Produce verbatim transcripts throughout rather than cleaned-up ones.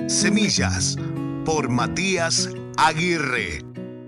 Semillas por Matías Aguirre.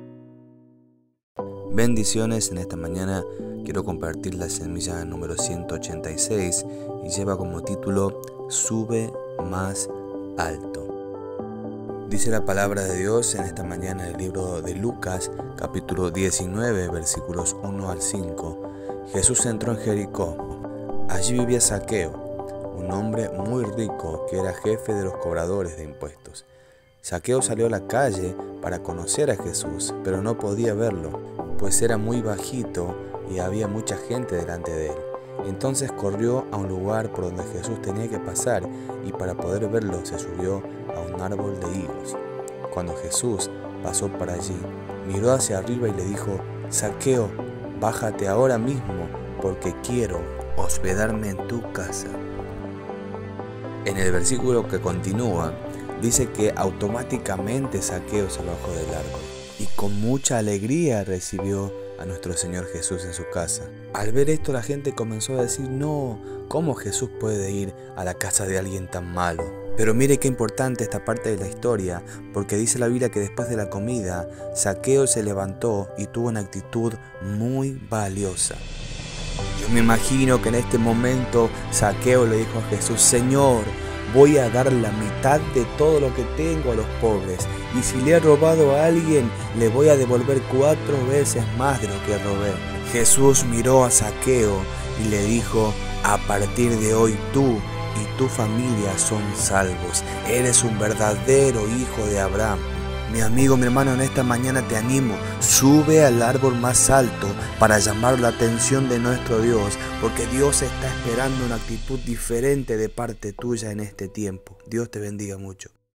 Bendiciones. En esta mañana quiero compartir la semilla número ciento ochenta y seis y lleva como título Sube más alto. Dice la palabra de Dios en esta mañana en el libro de Lucas, capítulo diecinueve, versículos uno al cinco. Jesús entró en Jericó. Allí vivía Zaqueo, un hombre muy rico que era jefe de los cobradores de impuestos. Zaqueo salió a la calle para conocer a Jesús, pero no podía verlo, pues era muy bajito y había mucha gente delante de él. Entonces corrió a un lugar por donde Jesús tenía que pasar y para poder verlo se subió a un árbol de higos. Cuando Jesús pasó por allí, miró hacia arriba y le dijo: Zaqueo, bájate ahora mismo porque quiero hospedarme en tu casa. En el versículo que continúa, dice que automáticamente Zaqueo se bajó del árbol y con mucha alegría recibió a nuestro Señor Jesús en su casa. Al ver esto, la gente comenzó a decir: no, ¿cómo Jesús puede ir a la casa de alguien tan malo? Pero mire qué importante esta parte de la historia, porque dice la Biblia que después de la comida, Zaqueo se levantó y tuvo una actitud muy valiosa. Yo me imagino que en este momento Zaqueo le dijo a Jesús: Señor, voy a dar la mitad de todo lo que tengo a los pobres, y si le he robado a alguien, le voy a devolver cuatro veces más de lo que robé. Jesús miró a Zaqueo y le dijo: a partir de hoy tú y tu familia son salvos. Eres un verdadero hijo de Abraham. Mi amigo, mi hermano, en esta mañana te animo, sube al árbol más alto para llamar la atención de nuestro Dios, porque Dios está esperando una actitud diferente de parte tuya en este tiempo. Dios te bendiga mucho.